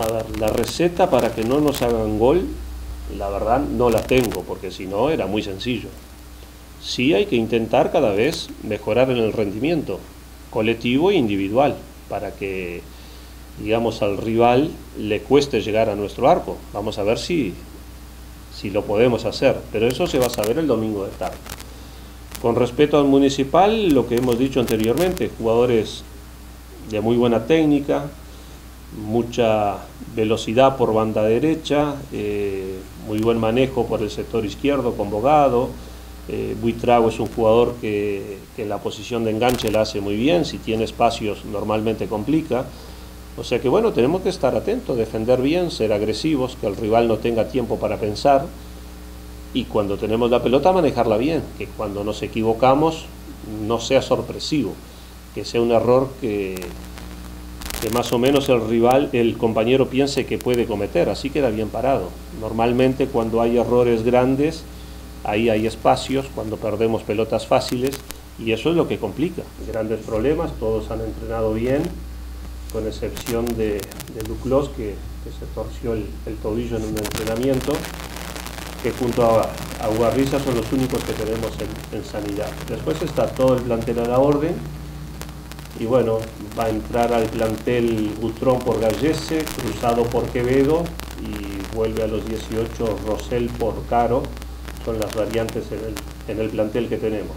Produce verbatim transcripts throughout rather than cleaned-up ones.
A ver, la receta para que no nos hagan gol, la verdad no la tengo, porque si no era muy sencillo. Sí hay que intentar cada vez mejorar en el rendimiento colectivo e individual, para que, digamos, al rival le cueste llegar a nuestro arco. Vamos a ver si, si lo podemos hacer, pero eso se va a saber el domingo de tarde. Con respecto al Municipal, lo que hemos dicho anteriormente, jugadores de muy buena técnica, mucha velocidad por banda derecha, eh, muy buen manejo por el sector izquierdo con Bogado. eh, Buitrago es un jugador que, que en la posición de enganche la hace muy bien, si tiene espacios normalmente complica. O sea que bueno, tenemos que estar atentos, defender bien, ser agresivos, que el rival no tenga tiempo para pensar, y cuando tenemos la pelota manejarla bien, que cuando nos equivocamos no sea sorpresivo, que sea un error que que más o menos el rival, el compañero piense que puede cometer, así queda bien parado. Normalmente cuando hay errores grandes, ahí hay espacios, cuando perdemos pelotas fáciles, y eso es lo que complica. Grandes problemas, todos han entrenado bien, con excepción de, de Duclos, que, que se torció el, el tobillo en un entrenamiento, que junto a, a Ugarriza son los únicos que tenemos en, en sanidad. Después está todo el plantel a la orden, y bueno, va a entrar al plantel Butrón por Gallese, Cruzado por Quevedo, y vuelve a los dieciocho Rosell por Caro. Son las variantes en el, en el plantel que tenemos.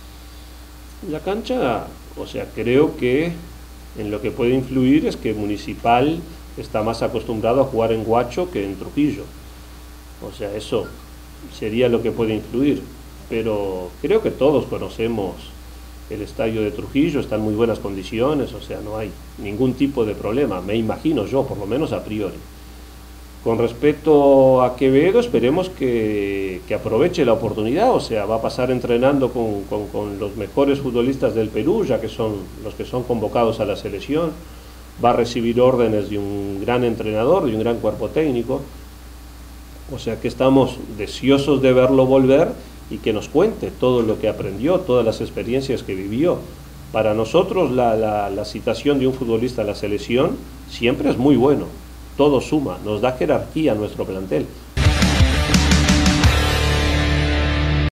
La cancha, o sea, creo que en lo que puede influir es que Municipal está más acostumbrado a jugar en Huacho que en Trujillo. O sea, eso sería lo que puede influir, pero creo que todos conocemos el estadio de Trujillo, está en muy buenas condiciones, o sea, no hay ningún tipo de problema, me imagino yo, por lo menos a priori. Con respecto a Quevedo, esperemos que, que aproveche la oportunidad, o sea, va a pasar entrenando con, con, con los mejores futbolistas del Perú, ya que son los que son convocados a la selección, va a recibir órdenes de un gran entrenador, de un gran cuerpo técnico, o sea que estamos deseosos de verlo volver y que nos cuente todo lo que aprendió, todas las experiencias que vivió. Para nosotros la, la, la citación de un futbolista a la selección siempre es muy bueno, todo suma, nos da jerarquía a nuestro plantel.